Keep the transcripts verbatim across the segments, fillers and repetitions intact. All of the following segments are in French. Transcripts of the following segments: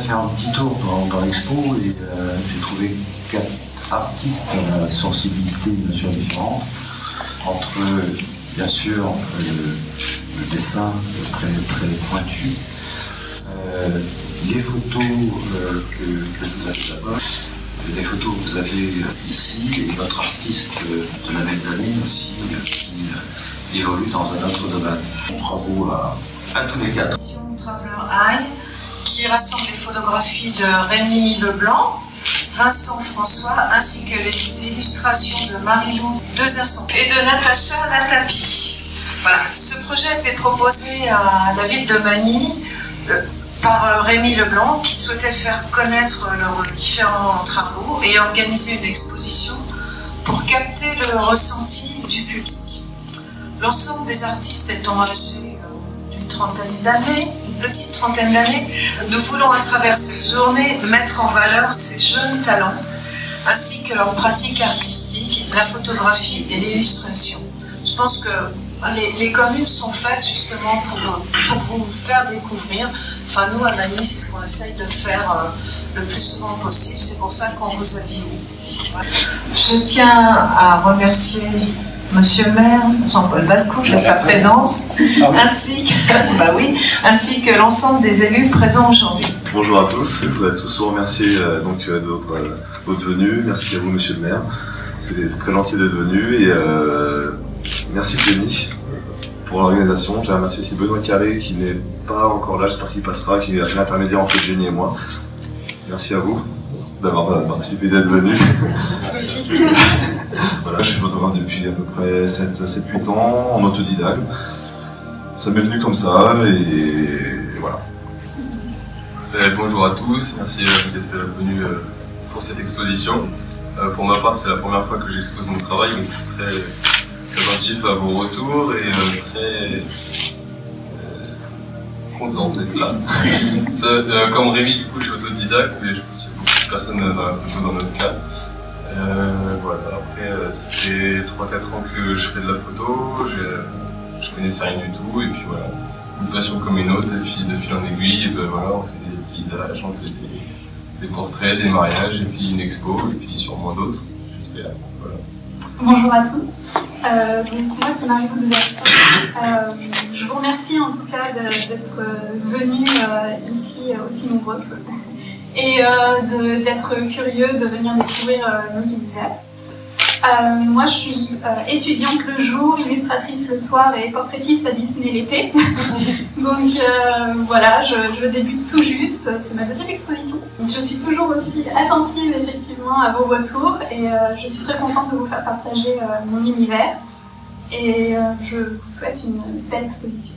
fait un petit tour dans, dans l'expo et euh, j'ai trouvé quatre artistes à sensibilité bien sûr différente. Entre, bien sûr, le, le dessin très, très pointu, euh, les photos euh, que, que vous avez là-bas, les photos que vous avez ici, et votre artiste de la mezzanine aussi, qui évolue dans un autre domaine. Bravo à, à tous les quatre. Traveler Eye, qui rassemble les photographies de Rémi Leblanc, Vincent François, ainsi que les illustrations de Marie-Lou Dezerson et de Natacha Latapi. Voilà. Ce projet a été proposé à la ville de Magny euh, par Rémi Leblanc, qui souhaitait faire connaître leurs différents travaux et organiser une exposition pour capter le ressenti du public. L'ensemble des artistes étant âgés d'une trentaine d'années, une petite trentaine d'années, nous voulons à travers cette journée mettre en valeur ces jeunes talents, ainsi que leurs pratiques artistiques, la photographie et l'illustration. Je pense que les, les communes sont faites justement pour, pour vous faire découvrir. Enfin, nous, à Magny, c'est ce qu'on essaye de faire euh, le plus souvent possible. C'est pour ça qu'on vous a dit oui. Voilà. Je tiens à remercier Monsieur le maire, Jean-Paul Valcouche, de sa présence, ah oui. ainsi que, bah oui, ainsi que l'ensemble des élus présents aujourd'hui. Bonjour à tous, je voudrais tous vous remercier euh, donc, de votre, euh, votre venue. Merci à vous, Monsieur le maire. C'est très gentil d'être venu et euh, merci Denis pour l'organisation. J'ai remercié aussi Benoît Carré qui n'est pas encore là, j'espère qu'il passera, qui a fait l'intermédiaire entre Jenny et moi. Merci à vous d'avoir participé, d'être venu. Voilà, je suis photographe depuis à peu près sept huit ans, en autodidacte. Ça m'est venu comme ça, et, et voilà. Euh, bonjour à tous, merci euh, d'être venus euh, pour cette exposition. Euh, pour ma part, c'est la première fois que j'expose mon travail, donc je suis très, très attentif à vos retours et euh, très euh, content d'être là. Ça, euh, comme Rémi, du coup, je suis autodidacte, mais je pense qu'il y a beaucoup de personnes dans la photo dans notre cas. Euh, voilà, après euh, ça fait trois quatre ans que je fais de la photo, je connaissais rien du tout, et puis voilà, une passion comme une autre, et puis de fil en aiguille, et ben voilà, on fait des paysages, on fait des, des portraits, des mariages, et puis une expo, et puis sûrement d'autres, j'espère. Voilà. Bonjour à tous, euh, donc moi c'est Marie-Lou Dezerson. Euh, je vous remercie en tout cas d'être venus euh, ici aussi nombreux. Et euh, d'être curieux, de venir découvrir euh, nos univers. Euh, moi, je suis euh, étudiante le jour, illustratrice le soir et portraitiste à Disney l'été. Donc euh, voilà, je, je débute tout juste, c'est ma deuxième exposition. Donc, je suis toujours aussi attentive effectivement à vos retours et euh, je suis très contente de vous faire partager euh, mon univers. Et euh, je vous souhaite une belle exposition.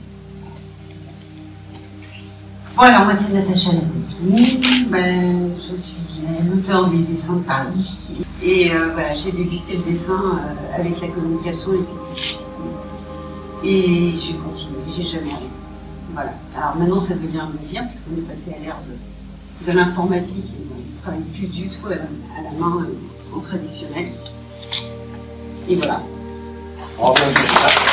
Bon, alors moi c'est Natacha Latapi, ben, je suis l'auteur des dessins de Paris et euh, voilà, j'ai débuté le dessin euh, avec la communication et la publicité et j'ai continué, j'ai jamais arrêté. Voilà. Alors maintenant ça devient un plaisir puisqu'on est passé à l'ère de, de l'informatique et on ne travaille plus du tout à la, à la main euh, en traditionnel. Et voilà. Bravo.